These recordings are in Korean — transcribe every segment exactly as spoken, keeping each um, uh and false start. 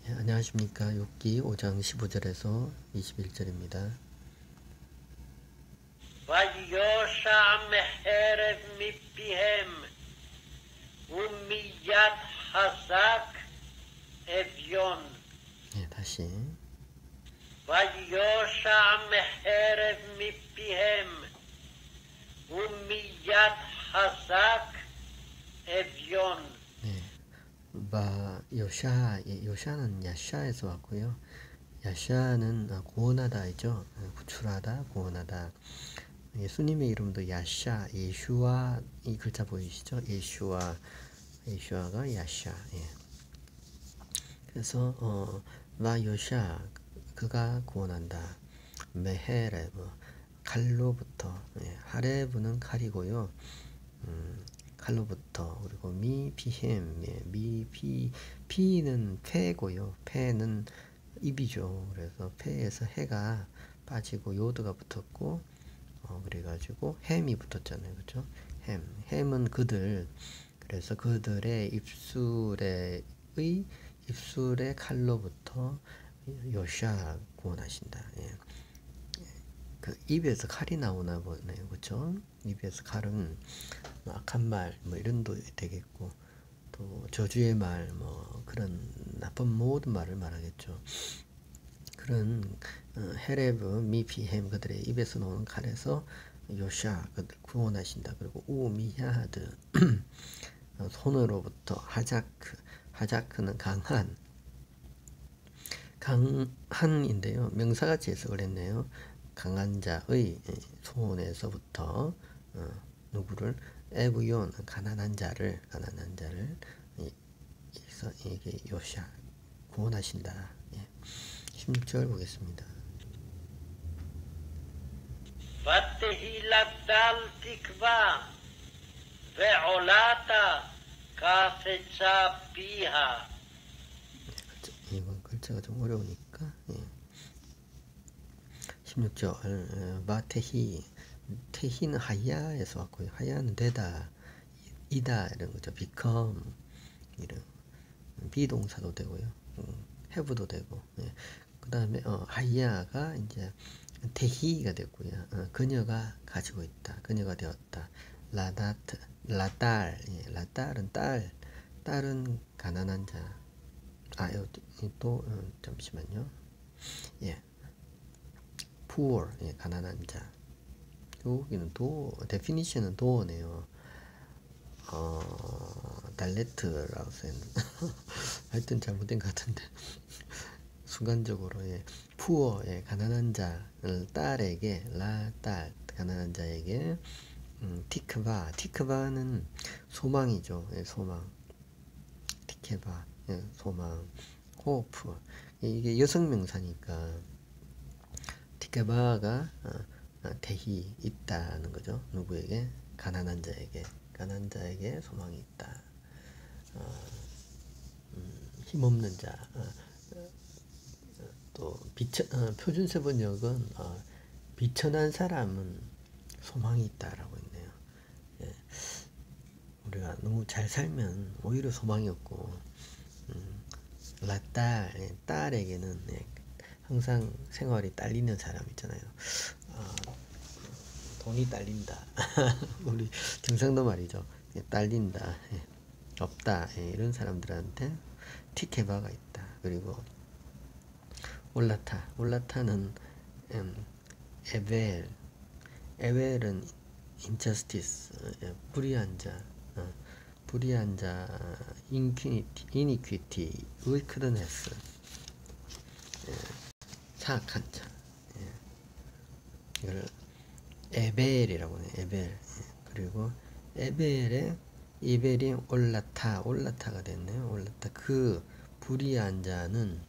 예, 안녕하십니까. 욥기 오 장 십오 절에서 이십일 절입니다. ויושע מחרב מפיהם ומיד חזק אביון. 예, 다시. ויושע מחרב מפיהם ומיד חזק אביון. 네, 바 요샤, 예, 요샤는 야샤에서 왔고요. 야샤는 아, 구원하다이죠. 아, 구출하다, 구원하다. 예수님의 이름도 야샤, 예슈아, 이 글자 보이시죠? 예슈아, 예슈아가 야샤. 예. 그래서 어, 바 요샤, 그가 구원한다. 메헤레브, 칼로부터. 예, 하레브는 칼이고요. 음, 칼로부터. 그리고 미 피햄, 예, 미 피, 피는 폐고요. 폐는 입이죠. 그래서 폐에서 해가 빠지고 요드가 붙었고, 어, 그래가지고 햄이 붙었잖아요. 그죠? 햄. 햄은 그들. 그래서 그들의 입술의 입술의 칼로부터 요샤 구원하신다. 예. 그 입에서 칼이 나오나 보네요. 그렇죠? 입에서 칼은 뭐 악한 말 뭐 이런 도 되겠고, 또 저주의 말 뭐 그런 나쁜 모든 말을 말하겠죠. 그런 어, 헤레브 미피햄 그들의 입에서 나오는 칼에서 요샤 그들 구원하신다. 그리고 우미야드 손으로부터 하자크, 하자크는 강한, 강한인데요. 명사같이 해석을 했네요. 강한 자의 손에서부터 어, 누구를 에브yon 가난한 자를 가난한 자를 그래서 이게 요샤 구원하신다. 예. 십육 절 보겠습니다. ותהי לדל תקווה ועולתה קפצה פיה. 이번 글자가 좀 어려우니까. 예. 십육 절 마테히, 테히는 하야에서 왔고요. 하야는 되다, 이다 이런 거죠. become 이런 비동사도 되고요. 음, have도 되고. 예. 그 다음에 어, 하야가 이제 테히가 됐고요. 어, 그녀가 가지고 있다. 그녀가 되었다. 라다트, 라딸, 예, 라딸은 딸, 딸은 가난한 자. 아, 또 어, 잠시만요. 예, poor, 예, 가난한 자. 여기는 도, definition은 도어네요. 어, 달레트라고 써있는데 하여튼 잘못된 것 같은데 순간적으로 예, poor, 예, 가난한 자, 딸에게 라, 딸, 가난한 자에게 음, 티크바, 티크바는 소망이죠. 예, 소망. 티케바, 예, 소망. 호프, 이게 여성 명사니까 티케바가 어, 어, 대히 있다는 거죠. 누구에게? 가난한 자에게. 가난한 자에게 소망이 있다. 어, 음, 힘없는 자. 어, 어, 또 비천, 어, 표준세 번역은 어, 비천한 사람은 소망이 있다라고 있네요. 예. 우리가 너무 잘 살면 오히려 소망이 없고, 음, 라딸, 예, 딸에게는 예, 항상 생활이 딸리는 사람 있잖아요. 어, 돈이 딸린다. 우리 경상도 말이죠. 예, 딸린다. 예, 없다. 예, 이런 사람들한테 티케바가 있다. 그리고 올라타. 올라타는 음, 에벨. 에벨은 injustice, 예, 불의한 자. 어, 불의한 자, iniquity, iniquity, wickedness, 예, 사악한 자. 예, 이걸 에벨이라고 해요. 에벨. 예, 그리고 에벨의 이벨이 올라타, 올라타가 됐네요. 올라타. 그 불의한 자는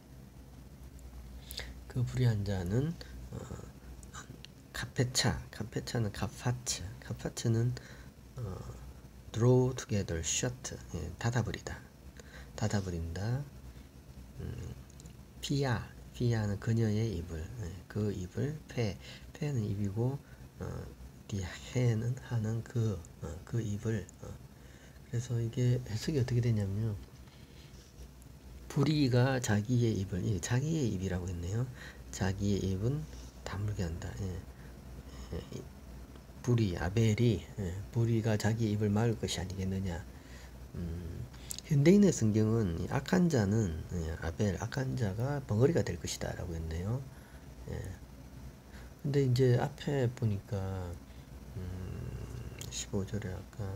그 불의한 자는 어, 카페차, 카페차는 카파츠, 카파츠는 어, draw together, shut, 예, 닫아버리다, 닫아버린다. 음, 피아, 피아는 그녀의 입을, 예, 그 입을, 페, 페는 입이고, 어, 디해는 하는 그, 어, 그 입을. 어. 그래서 이게 해석이 어떻게 되냐면요. 불의가 자기의 입을, 예, 자기의 입이라고 했네요. 자기의 입은 다물게 한다. 예. 예. 불의, 아벨이, 예, 불의가 자기의 입을 막을 것이 아니겠느냐. 음, 현대인의 성경은 악한 자는, 예, 아벨, 악한 자가 벙어리가 될 것이다 라고 했네요. 예. 근데 이제 앞에 보니까 음, 십오 절에 아까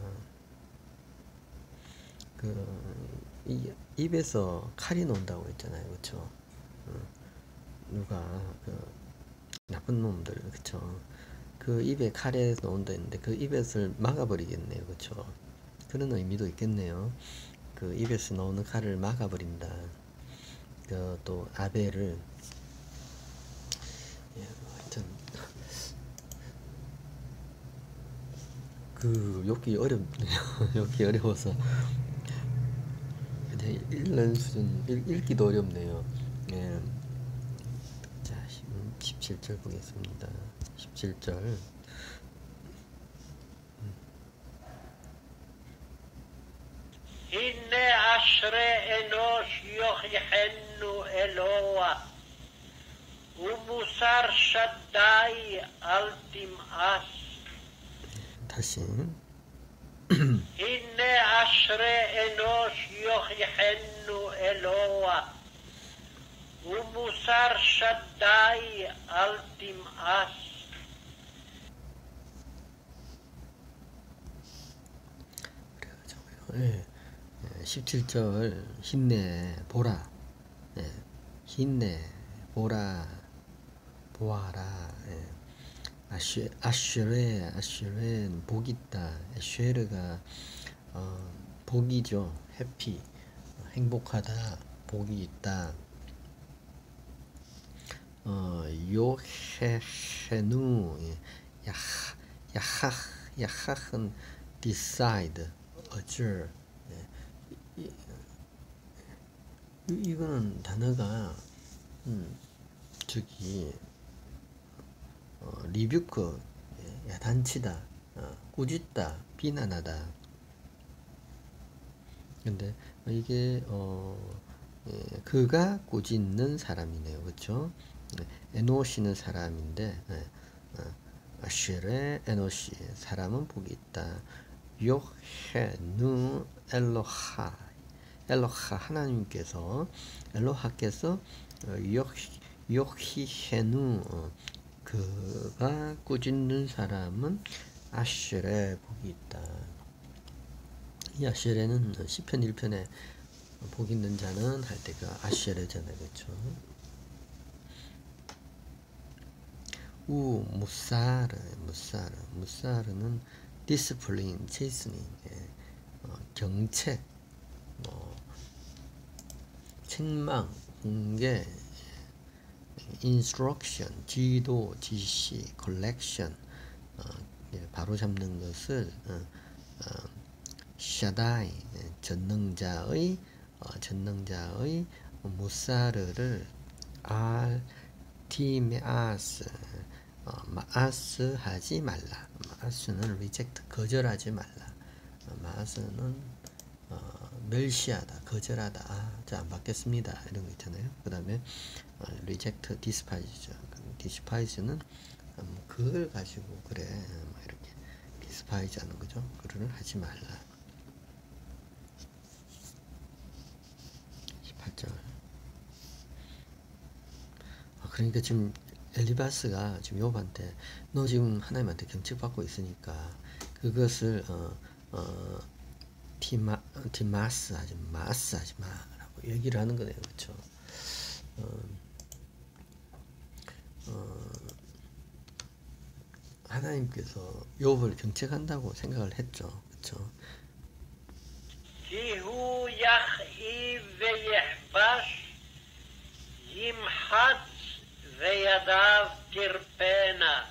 그 이, 입에서 칼이 나온다고 했잖아요. 그쵸? 어, 누가 그 나쁜 놈들, 그쵸? 그 입에 칼에서 나온다 했는데 그 입에서 막아버리겠네요. 그쵸? 그런 의미도 있겠네요. 그 입에서 나오는 칼을 막아버린다. 그 또 아벨을, 예, 하여튼 그 읽기 어렵네요. 읽기 어려워서 그냥 읽는 수준, 읽, 읽기도 어렵네요. 예. 자, 십칠 절 보겠습니다. 십칠 절. הנה אשרי אנוש יוכיחנו אלוה, ומוסר שדי אל תמאס. 다시. הנה אשרי אנוש יוכיחנו אלוה, ומוסר שדי אל תמאס. 예, 십칠 절 힘내 보라, 예, 힘내 보라 보아라. 예. 아쉬 아쉬레 아쉬레는 복 있다. 아쉬르가 어, 복이죠. 해피, 행복하다, 복이 있다. 어, 요헤헤누, 예, 야하 야하 야하은 decide, 어쩔. 예, 이, 이, 이거는 단어가 음, 저기 어, 리뷰크, 예, 야단치다, 어, 꾸짖다, 비난하다. 근데 이게 어, 예, 그가 꾸짖는 사람이네요. 그쵸? 예, 에노시는 사람인데, 예, 어, 아쉬레 에노시, 사람은 복이 있다. 요헤누 엘로하, 엘로하 하나님께서, 엘로하께서 요히헤누, 어, 그가 꾸짖는 사람은 아쉬레 복이 있다. 이 아쉬레는 시편 일 편에 복 있는 자는 할 때가 아쉬레잖아요. 그렇죠? 우 무사르, 무사르, 무사르는 디스플린, 체이스닝, 예, 어, 경책, 뭐 책망, 공개, 인스트럭션, 지도, 지시, 컬렉션, 어, 예, 바로 잡는 것을 어, 어, 샤다이, 예, 전능자의 어, 전능자의 무사르를 알 티메아스, 어, 마아스 하지 말라. 마아스는 reject, 거절하지 말라. 어, 마아스는 어, 멸시하다, 거절하다. 아, 자, 안 받겠습니다. 이런 거 있잖아요. 그 다음에 어, reject, despise죠. despise는 음, 그걸 가지고 그래, 뭐 이렇게 despise 하는 거죠. 그를 하지 말라. 십팔 절. 아, 그러니까 지금 엘리바스가 지금 욥한테 너 지금 하나님한테 경책받고 있으니까 그것을 어, 어, 티마, 티마스 하지 마스 하지 마라고 얘기를 하는 거네요. 그렇죠? 어, 어, 하나님께서 욥을 경책한다고 생각을 했죠. 그렇죠? כי הוא יכאיב ויחבש, ימחץ וידיו תרפנה.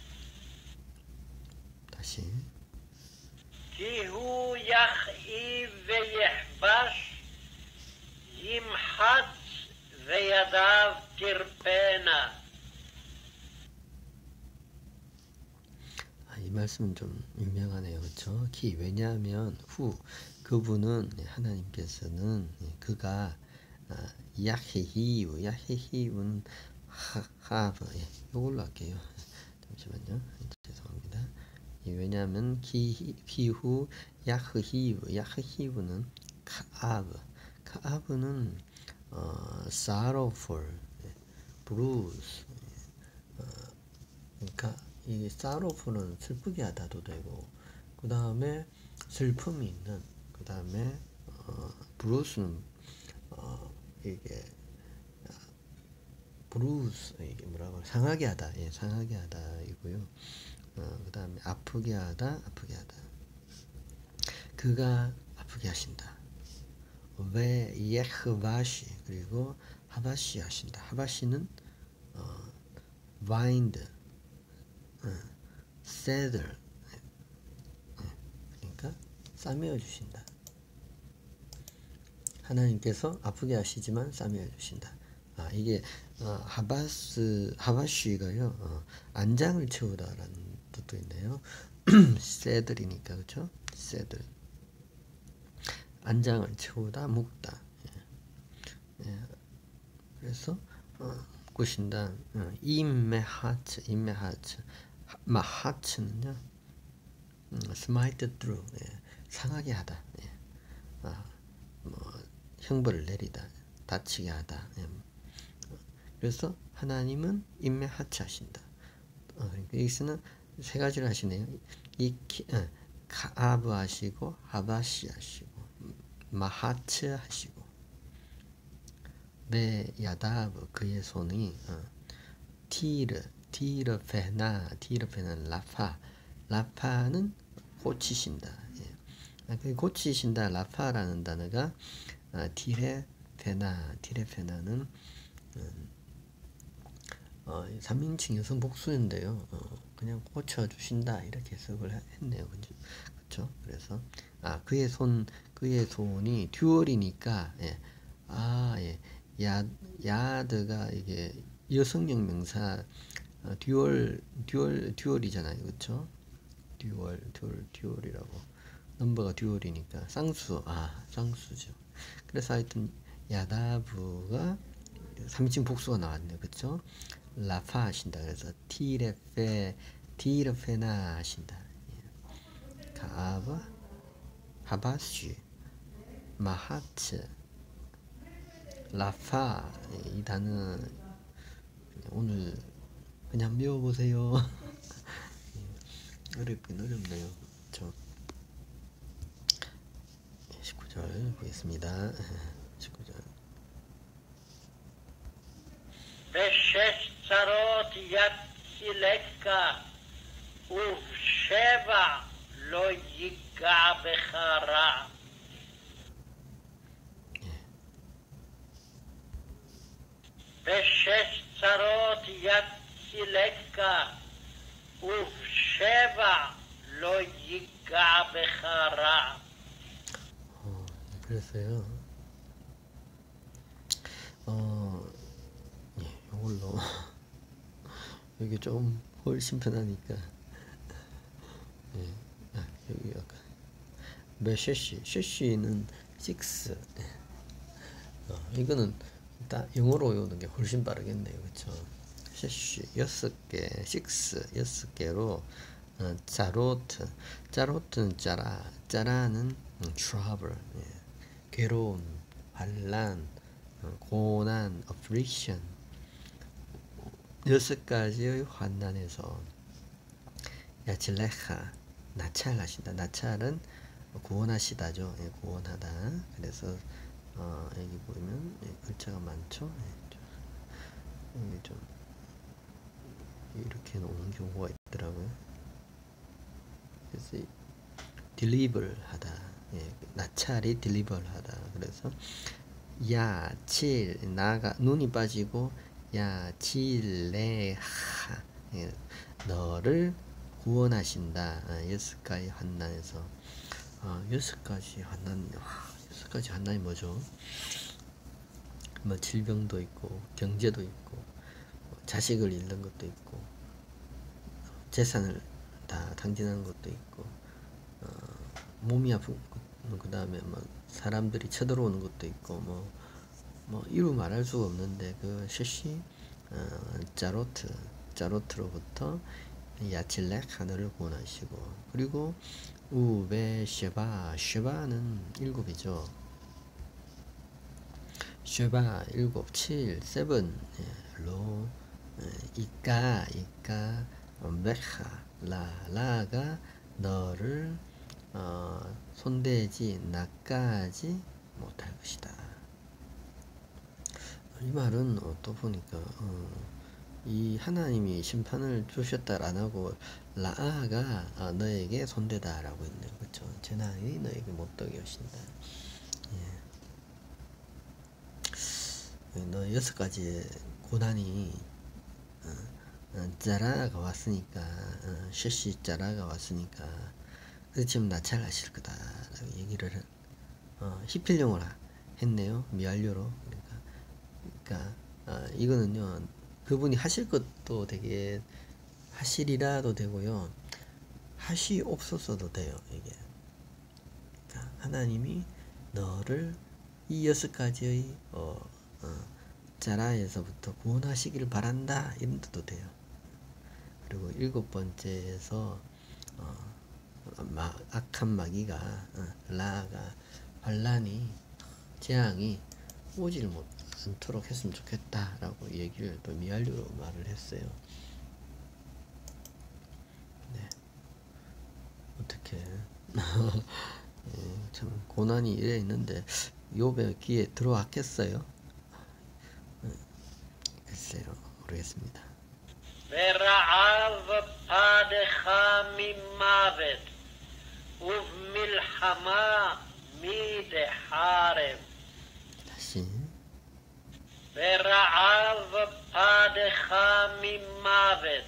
다시. כי הוא יכאיב ויחבש, ימחץ וידיו תרפנה. 아, 이 말씀은 좀 유명하네요. 그렇죠? 키, 왜냐하면 후, 그분은, 하나님께서는 그가 아, 야히히우, 야히히우는 하브. 예, 이걸로 할게요. 잠시만요. 죄송합니다. 예, 왜냐하면 기, 기후 야흐히우, 야흐히우는 카아브, 카아브는 어, sorrowful, 예, blues. 어, 그러니까 이 sorrowful은 슬프게 하다도 되고, 그 다음에 슬픔이 있는, 그 다음에 어, blues는 어, 이게 브루스, 이게 뭐라고 상하게 하다, 예, 상하게 하다이고요. 어, 그 다음에 아프게 하다, 아프게 하다. 그가 아프게 하신다. 왜 예흐바시, 그리고 하바시 하신다. 하바시는 어, 와인드, 어, 세들, 그러니까 싸매어 주신다. 하나님께서 아프게 하시지만 싸매어 주신다. 아, 이게 어, 하바스 하바시가요, 어, 안장을 채우다라는 뜻도 있네요. 세들이니까 그렇죠? 세들, 안장을 채우다, 묶다. 예. 예. 그래서 어, 꾸신다. 어, 임메하츠, 임메하츠, 마하츠는요, 음, 스마이트 트루, 예. 상하게 하다. 예. 아, 뭐 형벌을 내리다, 다치게 하다. 예. 그래서 하나님은 임메하츠 하신다. 어, 그러니까 여기서는 세 가지를 하시네요. 이 키, 어, 카아브 하시고, 하바시 하시고, 마하츠 하시고, 베 야다브, 그의 손이 어, 티르, 티르 페나, 티르 페나는 라파, 라파는 고치신다. 예. 고치신다, 라파라는 단어가 어, 티레 페나, 티레 페나는 음, 어, 삼 인칭 여성 복수인데요. 어, 그냥 고쳐주신다 이렇게 해석을 했네요. 그렇죠? 그래서 아, 그의 손, 그의 손이 듀얼이니까, 예. 아, 예. 야, 야드가 이게 여성형 명사, 어, 듀얼, 듀얼, 듀얼이잖아요. 그렇죠? 듀얼, 듀얼, 듀얼이라고. 넘버가 듀얼이니까 쌍수, 아, 쌍수죠. 그래서 하여튼 야다부가 삼 인칭 복수가 나왔네요. 그렇죠? 라파 하신다. 그래서 티레페, 티레페나 하신다. 예. 가바, 하바슈, 마하츠, 라파. 이 단어 오늘 그냥 배워보세요. 어렵긴 어렵네요. 저 십구 절 보겠습니다. 십구 절. בשש צרות יצילך, ובשבע לא ייגע בך רע. בשש צרות יצילך, ובשבע לא ייגע בך רע. 어, 그래서요. 어, 예, 이걸로 여기 좀 훨씬 편하니까. 예, 아, 여기 약간 메쉐시, 쉐시는 six. 예. 어, 이거는 딱 영어로 외우는 게 훨씬 빠르겠네요, 그렇죠? 쉐시 여섯 개, six 여섯 개로 어, 자로트, 자로트는 짜라, 짜라는 음, trouble, 예. 괴로움, 환란, 어, 고난, affliction, 여섯 가지의 환난에서 야칠레카, 나찰하신다. 나찰은 구원하시다죠. 예, 구원하다. 그래서 어, 여기 보면 예, 글자가 많죠. 예, 여기 좀 이렇게 놓는 경우가 있더라고요. 그래서 deliver 하다. 예, 나찰이 deliver 하다. 그래서 야, 칠, 나가 눈이 빠지고 야, 칠레하, 예, 너를 구원하신다. 아, 여섯 가지 환난에서 아, 여섯 가지 환난, 와, 여섯 가지 환난이 뭐죠? 뭐 질병도 있고 경제도 있고 뭐 자식을 잃는 것도 있고 재산을 다 탕진하는 것도 있고 어, 몸이 아픈 그 다음에 뭐 사람들이 쳐들어오는 것도 있고 뭐 뭐 이루 말할 수가 없는데 그 셋이 어, 자로트 자로트로부터 야칠렉 하늘을 구원하시고, 그리고 우베 쉐바 쉐바는 일곱이죠. 쉐바 일곱, 칠, 세븐, 예, 로, 예, 이까, 이까, 어, 메카, 라, 라가 너를 어, 손대지 낚아지 못할 것이다. 이 말은 어, 또 보니까 어, 이 하나님이 심판을 주셨다 안 하고 라아가 어, 너에게 손대다라고 있네요. 그렇죠? 재난이 너에게 못되게 하신다. 예. 너 여섯 가지 고난이 어, 어, 짜라가 왔으니까 어, 쉐시 짜라가 왔으니까 그래서 지금 나찰하실 거다라고 얘기를 어, 히필용을 했네요. 미완료로. 그러니까, 그러니까 어, 이거는요, 그분이 하실 것도 되게 하시리라도 되고요, 하시 없었어도 돼요. 이게 그러니까 하나님이 너를 이 여섯 가지의 어, 어, 자라에서부터 구원하시기를 바란다 이런 뜻도 돼요. 그리고 일곱 번째에서 어, 마, 악한 마귀가 어, 라가 반란이 재앙이 오지를 못 않도록 했으면 좋겠다라고 얘기를 또 미완료로 말을 했어요. 네. 어떻게 예, 참 고난이 이래 있는데 욥의 귀에 들어왔겠어요? 네. 글쎄요, 모르겠습니다. ורעב פדך ממוות ובמלחמה מדחרב. 다시. ורעב פדך ממוות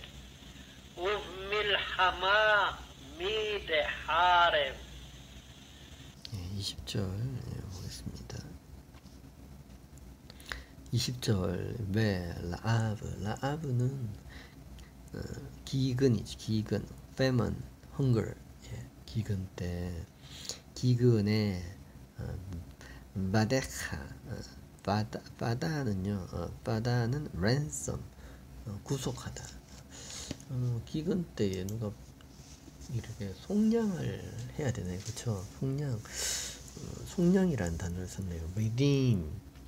ובמלחמה מדחרב. 예, 이십 절 예, 보겠습니다. 이십 절 왜 라아브 라아브는 어, 기근이지. 기근, famine, hunger. 예, 기근 때 기근에 어, 바데카 어, 바다 바다는요 어, 바다는 ransom 어, 구속하다. 어, 기근 때에 누가 이렇게 속량을 해야 되나요? 그렇죠? 속량 어, 속량이라는 단어를 썼네요. redeem.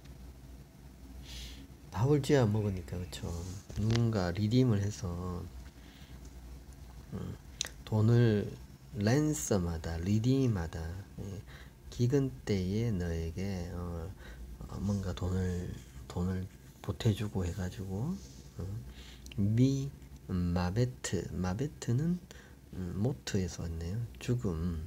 밥을 쥐어 먹으니까 그렇죠. 누군가 리딤을 해서 음, 돈을 랜섬하다, 리딤하다. 예, 기근 때에 너에게 어, 어, 뭔가 돈을 돈을 보태주고 해가지고 어, 미 음, 마베트 마베트는 음, 모트에서 왔네요. 죽음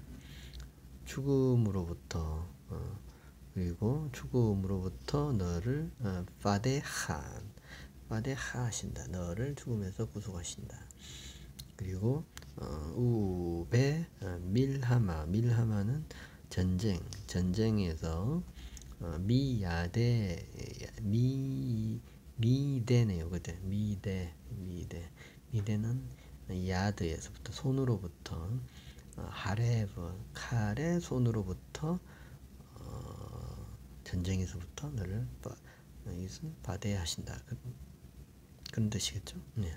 죽음으로부터 어, 그리고 죽음으로부터 너를 어, 파데한 파데하 하신다. 너를 죽음에서 구속하신다. 그리고 어, 우베 어, 밀하마 밀하마는 전쟁 전쟁에서 어, 미야데 미 미대네요. 그때 미대 미대 미대는 야드에서부터 손으로부터 어, 하레브 칼의 손으로부터 어, 전쟁에서부터 너를 이것은 바대하신다. 그런 뜻이겠죠. 네.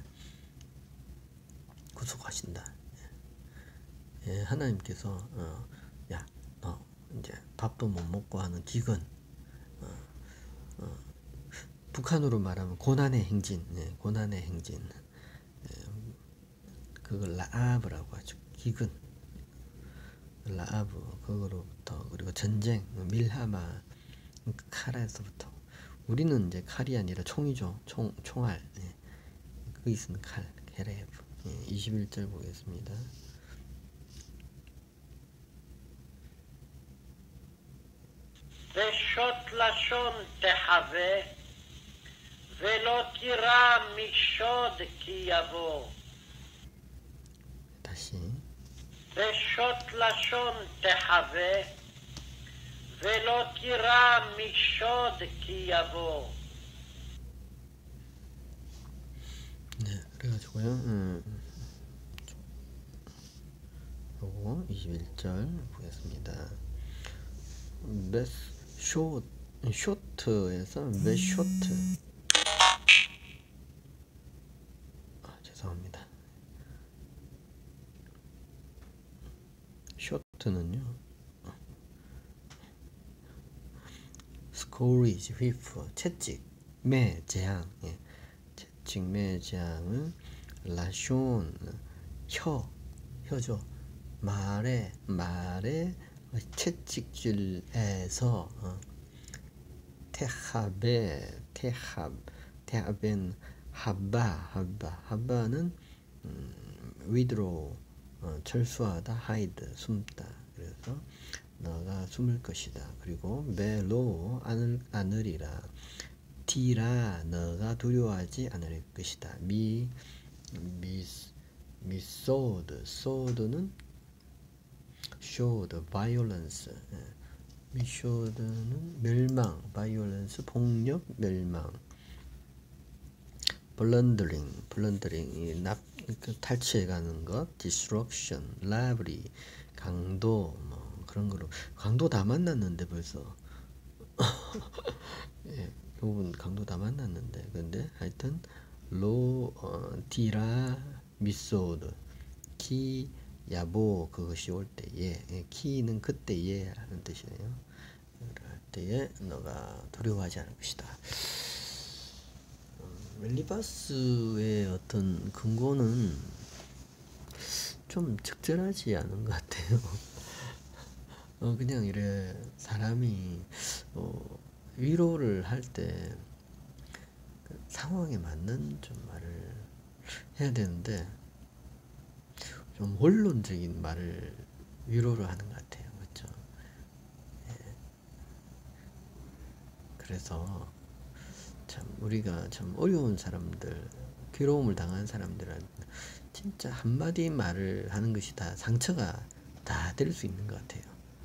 구속하신다. 예. 예, 하나님께서 어, 야, 너 이제 밥도 못 먹고 하는 기근, 어, 어, 북한으로 말하면 고난의 행진, 예, 고난의 행진, 예, 그걸 라아브라고 하죠. 기근, 라아브 그거로부터, 그리고 전쟁, 밀하마, 칼에서부터. 우리는 이제 칼이 아니라 총이죠. 총, 총알. 예. 거기 있으면 칼, 게레브. 예, 이십일 절 보겠습니다. ושוט לשון תחווה ולא תירא משוד כי יבוא. 다시. ושוט לשון תחווה ולא תירא משוד כי יבוא. 네, 그래가지고요. 음, 요거 이십일 절 보겠습니다. Let's show 쇼트에서 왜 쇼트? 아, 죄송합니다. 쇼트는요. 스코리지, 휘프, 채찍, 매, 재앙. 예. 채찍, 매, 재앙은 라숀, 혀, 혀죠. 말에, 말에 채찍질에서 어. 테하베, 테합, 테하벤 하바, 하바, 하바는 음, withdraw, 어, 철수하다, hide, 숨다. 그래서 너가 숨을 것이다. 그리고 멜로 안을 안으리라. 티라 너가 두려워하지 않을 것이다. 미 미 미소드 소드는 showed violence. 미쇼드는 멸망, violence 폭력, 멸망. blundering, blundering 납 그 탈취해가는 것, destruction, robbery 강도 뭐 그런 거로 강도 다 만났는데 벌써 예, 요분 강도 다 만났는데 근데 하여튼 로 어, 디라 미소드 키 야보 그것이 올 때에 예, 키는 그때에 하는 뜻이네요. 그럴 때에 너가 두려워하지 않을 것이다. 멜리바스의 어떤 근거는 좀 적절하지 않은 것 같아요. 어, 그냥 이래 사람이 어, 위로를 할 때 그 상황에 맞는 좀 말을 해야 되는데 좀 원론적인 말을 위로를 하는 것 같아요. 그렇죠? 예. 그래서 참 우리가 참 어려운 사람들, 괴로움을 당한 사람들은 진짜 한마디 말을 하는 것이 다 상처가 다 될 수 있는 것 같아요.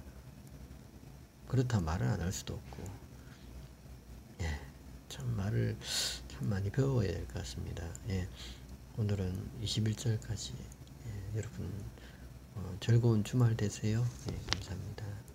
그렇다 말을 안 할 수도 없고, 예, 참 말을 참 많이 배워야 될 것 같습니다. 예, 오늘은 이십일 절까지 예, 여러분 어, 즐거운 주말 되세요. 예, 감사합니다.